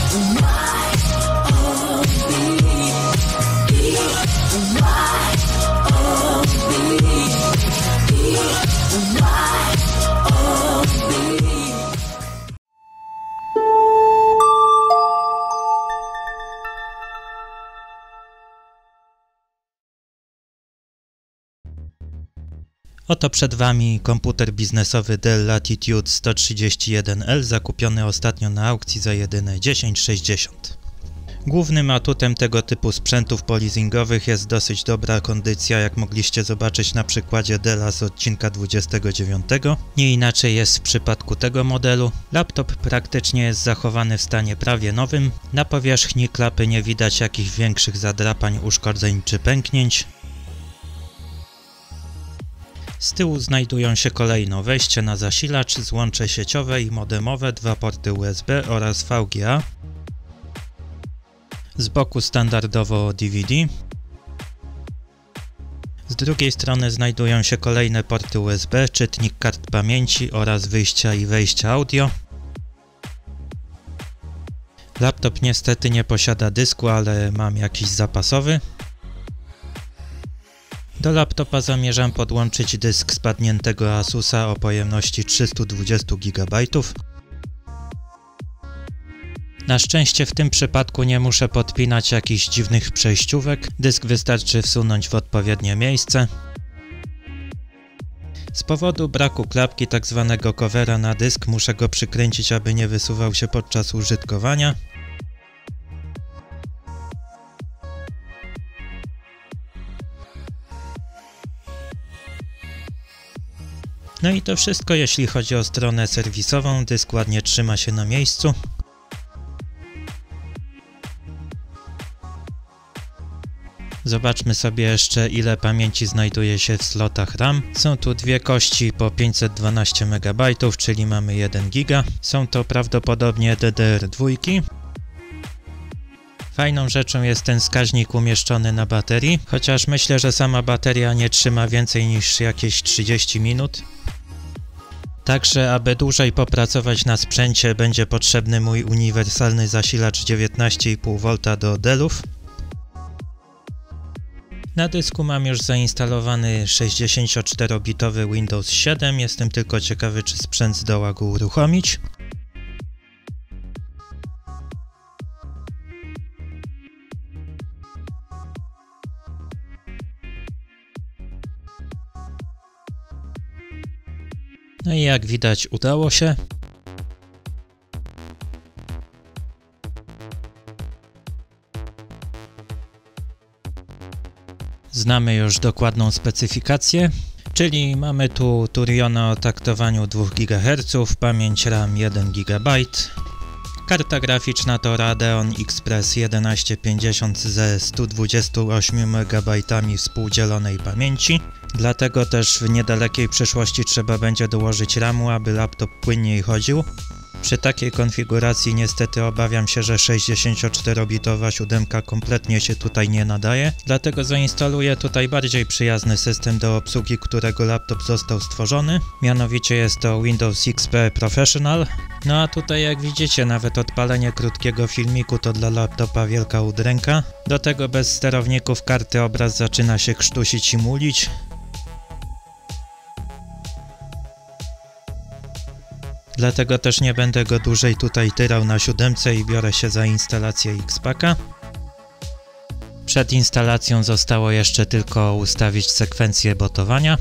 Oto przed Wami komputer biznesowy Dell Latitude 131L zakupiony ostatnio na aukcji za jedyne 1060. Głównym atutem tego typu sprzętów polizingowych jest dosyć dobra kondycja, jak mogliście zobaczyć na przykładzie Della z odcinka 29. Nie inaczej jest w przypadku tego modelu. Laptop praktycznie jest zachowany w stanie prawie nowym. Na powierzchni klapy nie widać jakichś większych zadrapań, uszkodzeń czy pęknięć. Z tyłu znajdują się kolejno wejście na zasilacz, złącze sieciowe i modemowe, dwa porty USB oraz VGA. Z boku standardowo DVD. Z drugiej strony znajdują się kolejne porty USB, czytnik kart pamięci oraz wyjścia i wejścia audio. Laptop niestety nie posiada dysku, ale mam jakiś zapasowy. Do laptopa zamierzam podłączyć dysk spadniętego Asusa o pojemności 320 GB. Na szczęście w tym przypadku nie muszę podpinać jakichś dziwnych przejściówek, dysk wystarczy wsunąć w odpowiednie miejsce. Z powodu braku klapki tzw. covera na dysk muszę go przykręcić, aby nie wysuwał się podczas użytkowania. No i to wszystko jeśli chodzi o stronę serwisową, dysk ładnie trzyma się na miejscu. Zobaczmy sobie jeszcze, ile pamięci znajduje się w slotach RAM. Są tu dwie kości po 512 MB, czyli mamy 1 GB. Są to prawdopodobnie DDR2. Fajną rzeczą jest ten wskaźnik umieszczony na baterii, chociaż myślę, że sama bateria nie trzyma więcej niż jakieś 30 minut. Także, aby dłużej popracować na sprzęcie, będzie potrzebny mój uniwersalny zasilacz 19,5 V do Dellów. Na dysku mam już zainstalowany 64-bitowy Windows 7, jestem tylko ciekawy, czy sprzęt zdoła go uruchomić. No i jak widać, udało się. Znamy już dokładną specyfikację, czyli mamy tu Turiona o taktowaniu 2 GHz, pamięć RAM 1 GB, karta graficzna to Radeon Express 1150 ze 128 MB współdzielonej pamięci, dlatego też w niedalekiej przyszłości trzeba będzie dołożyć RAMu, aby laptop płynniej chodził. Przy takiej konfiguracji niestety obawiam się, że 64-bitowa 7 kompletnie się tutaj nie nadaje, dlatego zainstaluję tutaj bardziej przyjazny system do obsługi, którego laptop został stworzony. Mianowicie jest to Windows XP Professional. No a tutaj jak widzicie, nawet odpalenie krótkiego filmiku to dla laptopa wielka udręka. Do tego bez sterowników karty obraz zaczyna się krztusić i mulić. Dlatego też nie będę go dłużej tutaj tyrał na 7 i biorę się za instalację Xpacka. Przed instalacją zostało jeszcze tylko ustawić sekwencję botowania.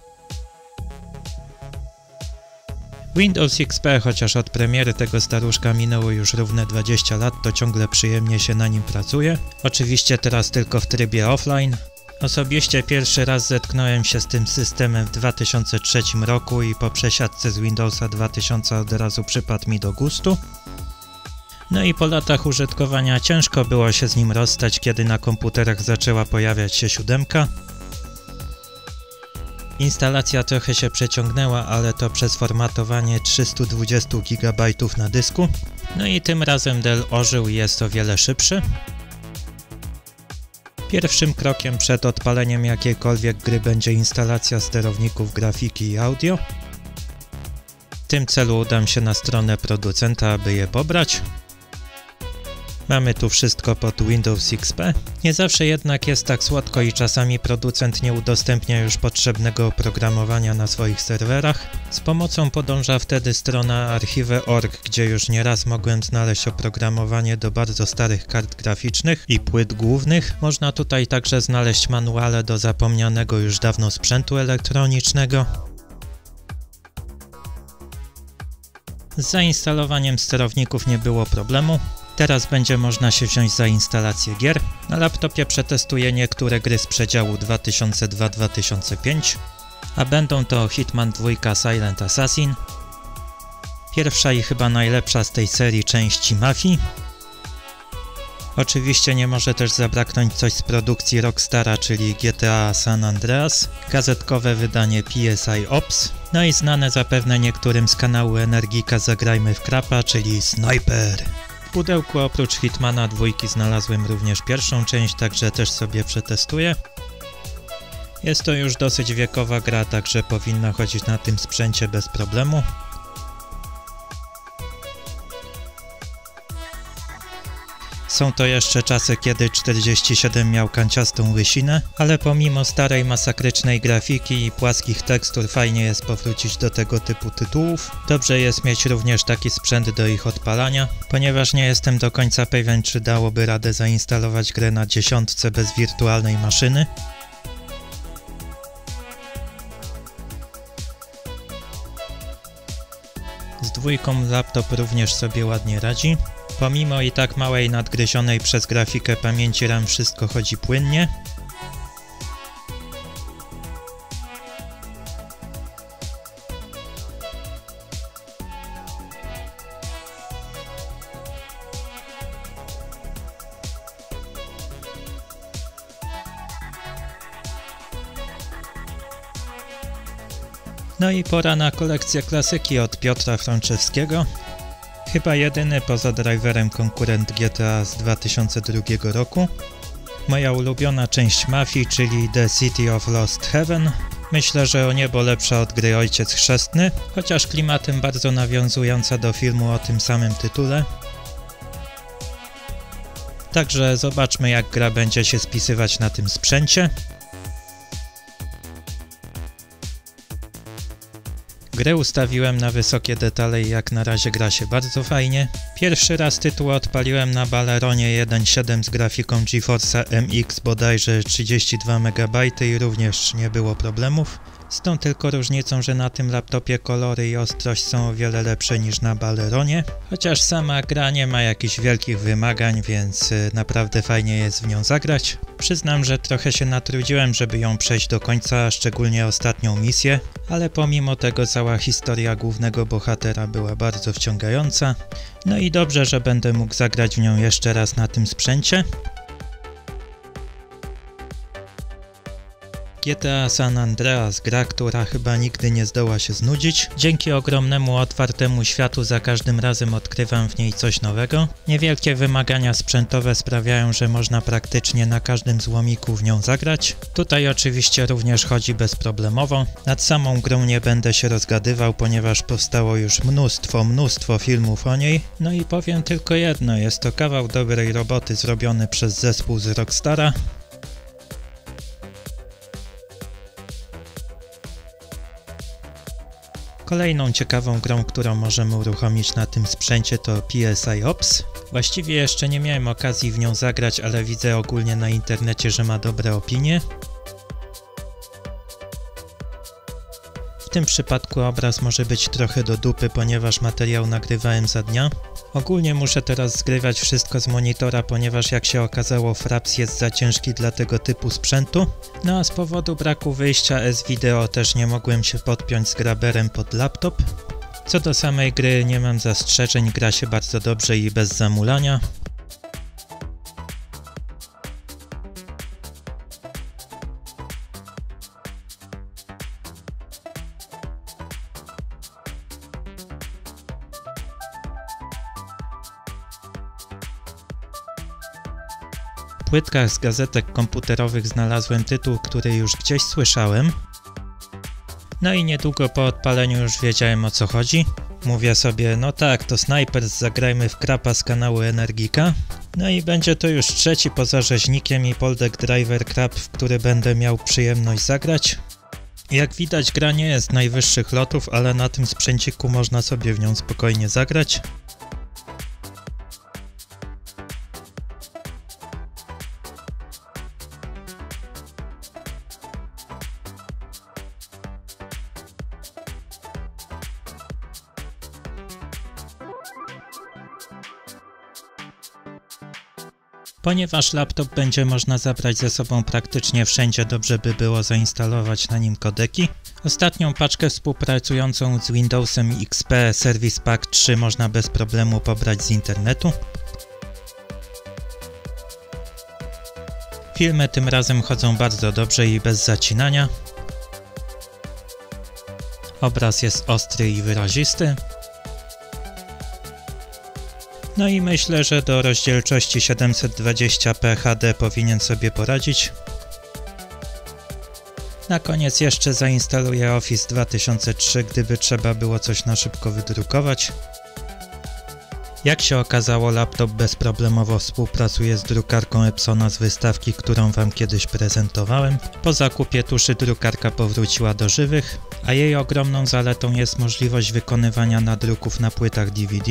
Windows XP, chociaż od premiery tego staruszka minęło już równe 20 lat, to ciągle przyjemnie się na nim pracuje. Oczywiście teraz tylko w trybie offline. Osobiście pierwszy raz zetknąłem się z tym systemem w 2003 roku i po przesiadce z Windowsa 2000 od razu przypadł mi do gustu. No i po latach użytkowania ciężko było się z nim rozstać, kiedy na komputerach zaczęła pojawiać się 7. Instalacja trochę się przeciągnęła, ale to przez formatowanie 320 GB na dysku. No i tym razem Dell ożył i jest o wiele szybszy. Pierwszym krokiem przed odpaleniem jakiejkolwiek gry będzie instalacja sterowników grafiki i audio. W tym celu udam się na stronę producenta, aby je pobrać. Mamy tu wszystko pod Windows XP. Nie zawsze jednak jest tak słodko i czasami producent nie udostępnia już potrzebnego oprogramowania na swoich serwerach. Z pomocą podąża wtedy strona archive.org, gdzie już nieraz mogłem znaleźć oprogramowanie do bardzo starych kart graficznych i płyt głównych. Można tutaj także znaleźć manuale do zapomnianego już dawno sprzętu elektronicznego. Z zainstalowaniem sterowników nie było problemu. Teraz będzie można się wziąć za instalację gier. Na laptopie przetestuję niektóre gry z przedziału 2002-2005, a będą to Hitman 2 Silent Assassin, pierwsza i chyba najlepsza z tej serii części Mafii. Oczywiście nie może też zabraknąć coś z produkcji Rockstara, czyli GTA San Andreas, gazetkowe wydanie PSI Ops, no i znane zapewne niektórym z kanału Energika Zagrajmy w Krapa, czyli Sniper. W pudełku oprócz Hitmana 2 znalazłem również pierwszą część, także też sobie przetestuję. Jest to już dosyć wiekowa gra, także powinna chodzić na tym sprzęcie bez problemu. Są to jeszcze czasy, kiedy 47 miał kanciastą łysinę, ale pomimo starej masakrycznej grafiki i płaskich tekstur fajnie jest powrócić do tego typu tytułów. Dobrze jest mieć również taki sprzęt do ich odpalania, ponieważ nie jestem do końca pewien, czy dałoby radę zainstalować grę na 10 bez wirtualnej maszyny. Z 2 laptop również sobie ładnie radzi. Pomimo i tak małej nadgryzionej przez grafikę pamięci RAM wszystko chodzi płynnie. No i pora na kolekcję klasyki od Piotra Frączewskiego. Chyba jedyny poza Driverem konkurent GTA z 2002 roku. Moja ulubiona część Mafii, czyli The City of Lost Heaven. Myślę, że o niebo lepsza od gry Ojciec Chrzestny, chociaż klimatem bardzo nawiązująca do filmu o tym samym tytule. Także zobaczmy, jak gra będzie się spisywać na tym sprzęcie. Grę ustawiłem na wysokie detale i jak na razie gra się bardzo fajnie. Pierwszy raz tytuł odpaliłem na Baleronie 1.7 z grafiką GeForce'a MX bodajże 32 MB i również nie było problemów. Z tą tylko różnicą, że na tym laptopie kolory i ostrość są o wiele lepsze niż na Baleronie. Chociaż sama gra nie ma jakichś wielkich wymagań, więc naprawdę fajnie jest w nią zagrać. Przyznam, że trochę się natrudziłem, żeby ją przejść do końca, szczególnie ostatnią misję, ale pomimo tego cała historia głównego bohatera była bardzo wciągająca. No i dobrze, że będę mógł zagrać w nią jeszcze raz na tym sprzęcie. GTA San Andreas, gra, która chyba nigdy nie zdoła się znudzić. Dzięki ogromnemu otwartemu światu za każdym razem odkrywam w niej coś nowego. Niewielkie wymagania sprzętowe sprawiają, że można praktycznie na każdym złomiku w nią zagrać. Tutaj oczywiście również chodzi bezproblemowo. Nad samą grą nie będę się rozgadywał, ponieważ powstało już mnóstwo filmów o niej. No i powiem tylko jedno, jest to kawał dobrej roboty zrobiony przez zespół z Rockstara. Kolejną ciekawą grą, którą możemy uruchomić na tym sprzęcie, to PSI Ops. Właściwie jeszcze nie miałem okazji w nią zagrać, ale widzę ogólnie na internecie, że ma dobre opinie. W tym przypadku obraz może być trochę do dupy, ponieważ materiał nagrywałem za dnia. Ogólnie muszę teraz zgrywać wszystko z monitora, ponieważ jak się okazało, Fraps jest za ciężki dla tego typu sprzętu. No a z powodu braku wyjścia S-Video też nie mogłem się podpiąć z graberem pod laptop. Co do samej gry nie mam zastrzeżeń, gra się bardzo dobrze i bez zamulania. W płytkach z gazetek komputerowych znalazłem tytuł, który już gdzieś słyszałem. No i niedługo po odpaleniu już wiedziałem, o co chodzi. Mówię sobie, no tak, to Sniper z Zagrajmy w Krapa z kanału Energika. No i będzie to już trzeci poza rzeźnikiem i Poldek Driver Crab, w który będę miał przyjemność zagrać. Jak widać, gra nie jest najwyższych lotów, ale na tym sprzęciku można sobie w nią spokojnie zagrać. Ponieważ laptop będzie można zabrać ze sobą praktycznie wszędzie, dobrze by było zainstalować na nim kodeki. Ostatnią paczkę współpracującą z Windowsem XP Service Pack 3 można bez problemu pobrać z internetu. Filmy tym razem chodzą bardzo dobrze i bez zacinania. Obraz jest ostry i wyrazisty. No i myślę, że do rozdzielczości 720p HD powinien sobie poradzić. Na koniec jeszcze zainstaluję Office 2003, gdyby trzeba było coś na szybko wydrukować. Jak się okazało, laptop bezproblemowo współpracuje z drukarką Epsona z wystawki, którą wam kiedyś prezentowałem. Po zakupie tuszy drukarka powróciła do żywych, a jej ogromną zaletą jest możliwość wykonywania nadruków na płytach DVD.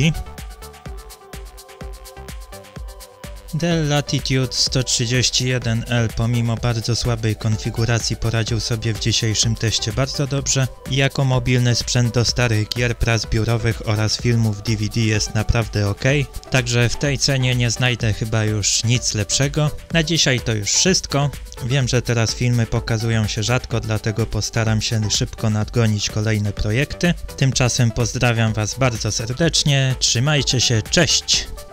Dell Latitude 131L pomimo bardzo słabej konfiguracji poradził sobie w dzisiejszym teście bardzo dobrze i jako mobilny sprzęt do starych gier, prac biurowych oraz filmów DVD jest naprawdę ok, także w tej cenie nie znajdę chyba już nic lepszego. Na dzisiaj to już wszystko. Wiem, że teraz filmy pokazują się rzadko, dlatego postaram się szybko nadgonić kolejne projekty. Tymczasem pozdrawiam was bardzo serdecznie, trzymajcie się, cześć!